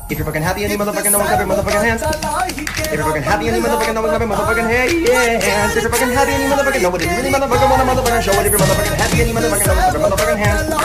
If you're fucking happy and you motherfucking know, clap your motherfucking hands. If you're fucking happy and you motherfucking know, clap your motherfucking hands. If you're fucking happy and you motherfucking know what it really motherfucking wanna motherfucking show it. If you're motherfucking happy and you motherfucking know, clap your motherfucking hands.